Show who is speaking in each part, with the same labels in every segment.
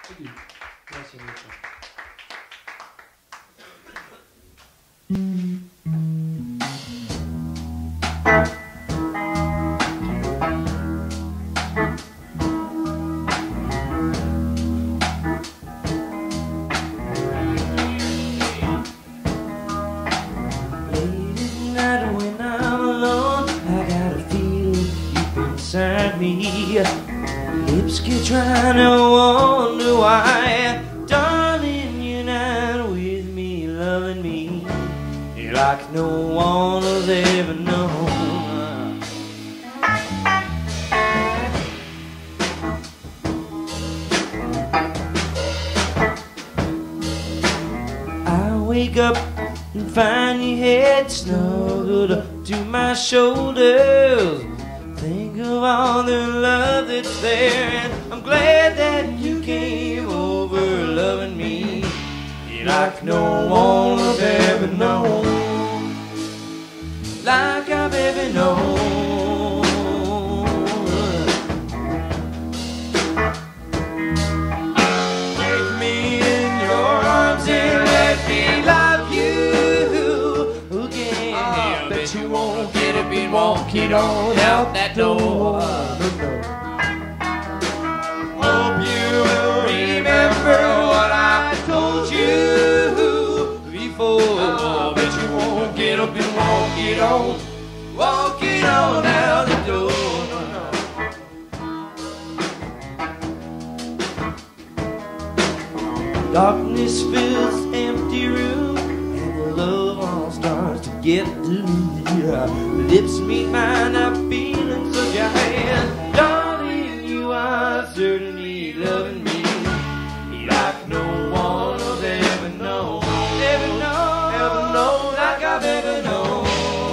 Speaker 1: Thank you. Gracias mucho.
Speaker 2: Lips get dry and I wonder why. Darling, you're not with me, loving me like no one has ever known. I wake up and find your head snuggled up to my shoulders. Think of all the love that's there, and I'm glad that you came over, loving me like no one has ever known, like I've ever known. Take me in your arms and let me love you again. I bet you won't get it, be walking on out that door. Hope you will remember what I told you before. Bet you won't get up and walk it on out the door. Darkness fills the empty room, and the love all starts to get loose. Lips meet mine, I'm feeling so dry. Darling, you are certainly loving me like no one has ever known, like I've ever known.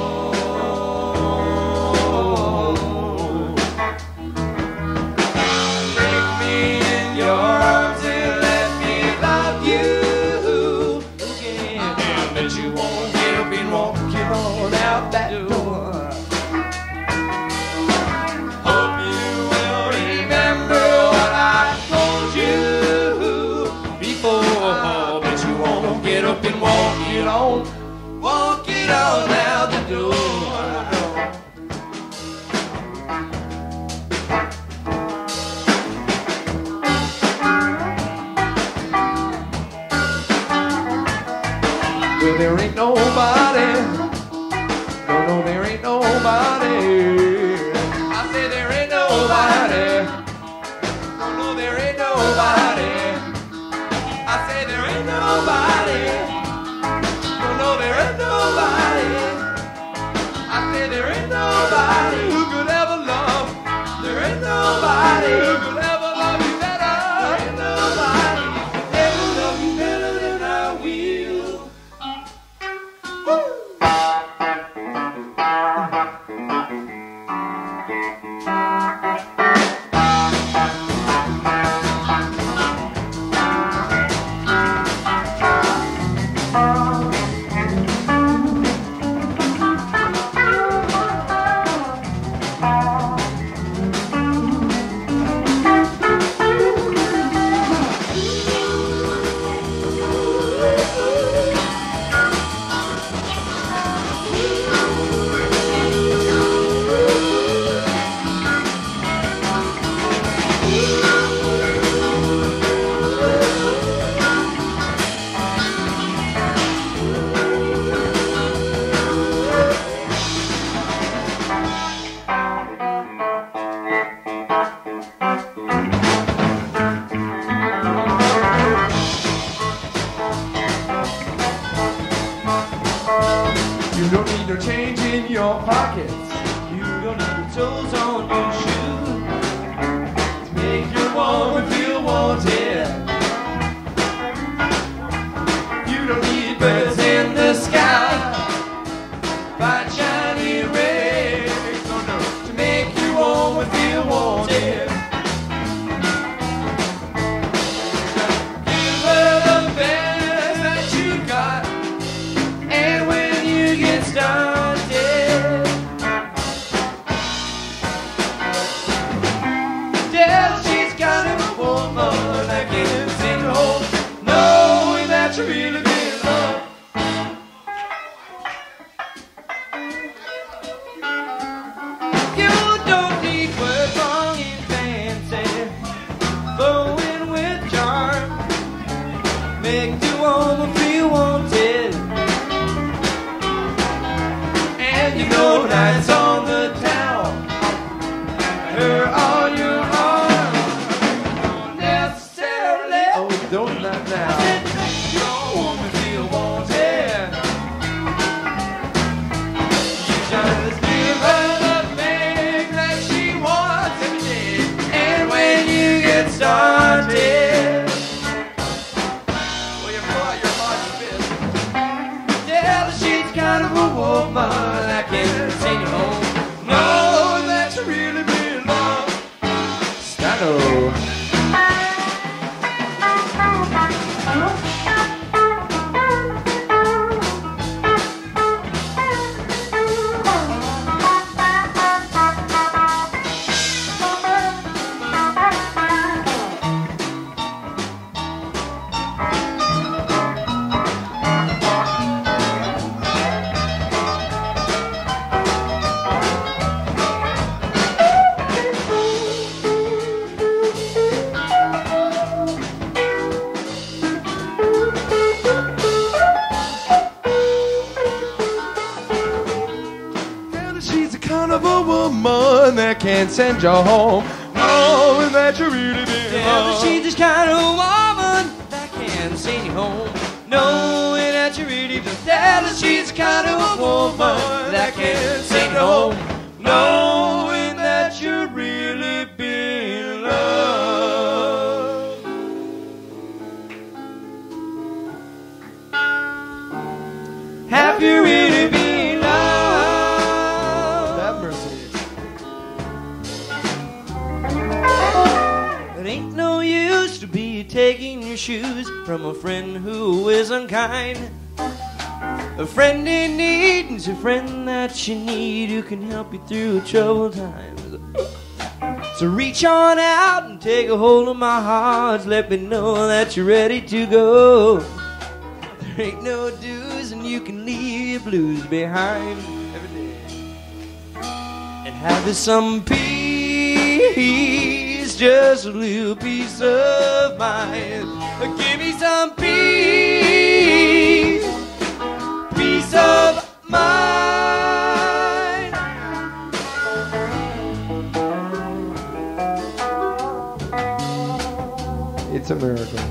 Speaker 2: Take me in your arms and let me love you again. I bet you won't get up and walking on out that door. Hope you will remember what I told you before. Bet you won't get up and walk it on out the door. Well, there ain't nobody. No, there ain't nobody. I say there ain't nobody. No, there ain't nobody. I say there ain't nobody. No, there ain't nobody. I say there ain't nobody who could ever love. There ain't nobody who could ever love you better. There ain't nobody who could ever love you better than I will. Woo! You don't need no change in your pockets. You don't need the toes on your shoes to make your woman feel wanted. You don't need birds in the sky, bright shiny red, to make your woman feel wanted. Give her the best that you got, and when you get started,
Speaker 3: make the woman feel wanted. And you know nights on the town, her on your arm, don't necessarily.
Speaker 2: Oh, don't not now.
Speaker 3: Make your woman feel wanted. You just give her the thing that she wants every day. And when you get started, well, you pull out your heart and fist. Tell her she's kind of a woman that can send you home. Know that you really belong.
Speaker 2: Stano. She's the kind of a woman that can send you home, knowing that you really belong.
Speaker 3: She's the kind of woman that can send you home, knowing that you really belong. Tell her she's the kind of woman that can send you home, knowing that you really belong. Have you really belong?
Speaker 2: Have mercy.
Speaker 3: It ain't no use to be taking your shoes from a friend who is unkind. A friend in need is a friend that you need who can help you through troubled times. So reach on out and take a hold of my heart. Let me know that you're ready to go. There ain't no dues and you can leave your blues behind every day and have some peace, just a little peace of mind. Give me some peace, peace of mind.
Speaker 2: It's a miracle.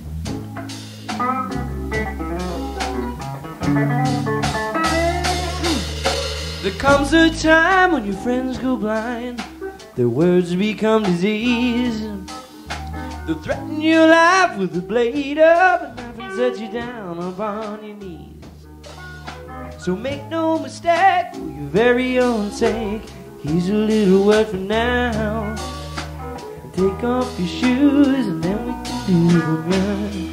Speaker 3: There comes a time when your friends go blind, their words become disease. They'll threaten your life with a blade of a knife and set you down upon your knees. So make no mistake, for your very own sake, here's a little word for now. Take off your shoes and then we can do the run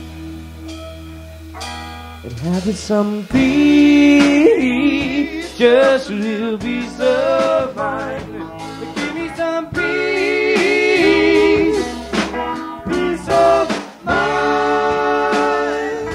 Speaker 3: and have some peace, just a little piece of mind. Give me some peace, peace of mind.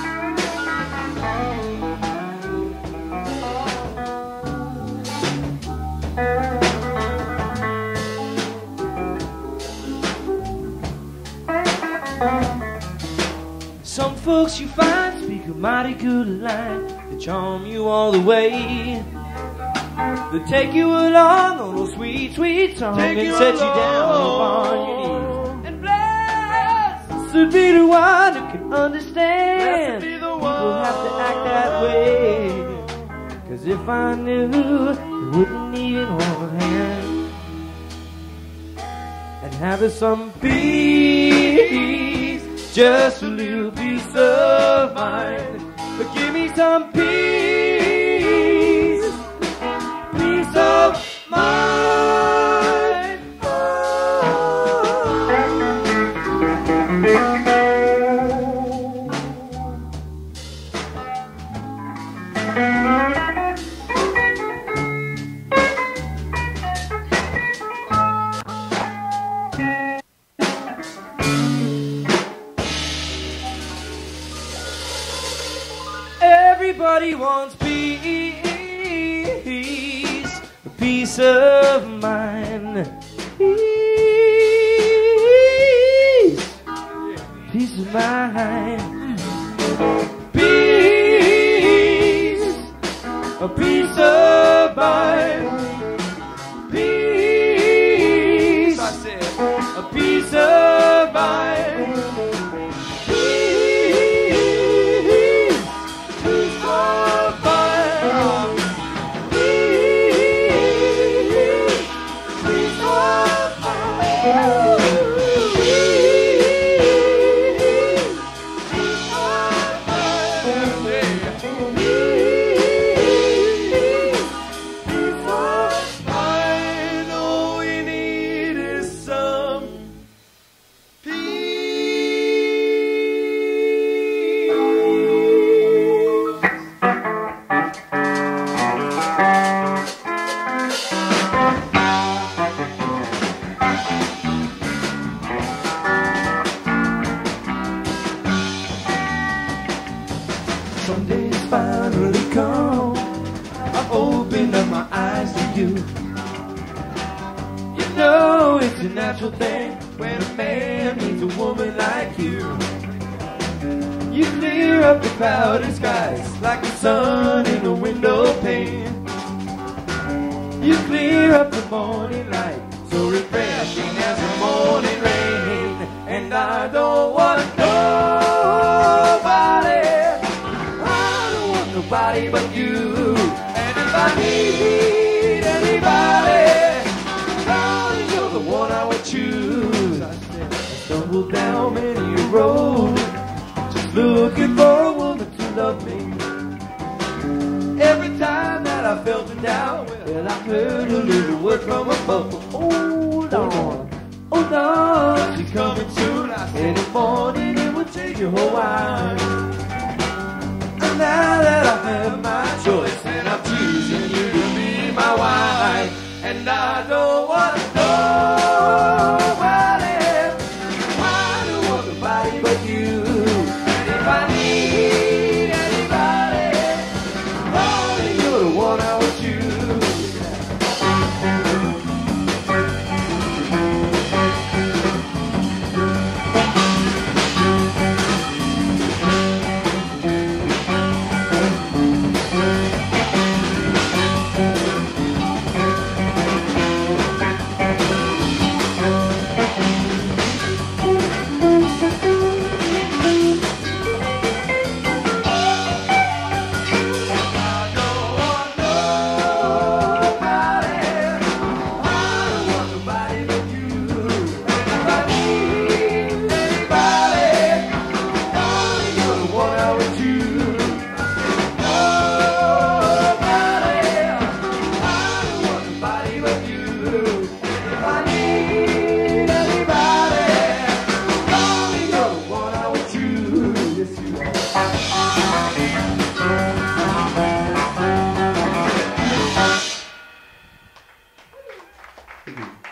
Speaker 3: Some folks you find speak a mighty good line. They charm you all the way. They take you along on a sweet, sweet song and set you down upon your knees. And blessed be the one who can understand. People have to act that way. 'Cause if I knew, you wouldn't even hold a hand. And have some peace, just a little piece of mind. But give me some peace, peace of mind. Everybody wants peace, a peace of mind. Peace, peace of mind. a peace of mind. Peace, I said, a peace of mind. Peace, peace of mind. Peace, peace of mind. Some days finally come, I open up my eyes to you. You know it's a natural thing when a man meets a woman like you. You clear up the cloudy skies like the sun in a window pane. You clear up the morning light, so refreshing as the morning rain. And I don't want nobody but you. And if I need anybody, darling, you're the one I would choose. I stumbled down many a road, just looking for a woman to love me. Every time that I felt it down, well, I heard a little word from above. Hold on, hold on, she's coming soon. I said in the morning it would change your whole life. Now that I have my choice and I'm choosing you to be my wife, and I don't want nobody, I don't want nobody but you. And if I need anybody, only you're the one I would choose.
Speaker 2: Thank you.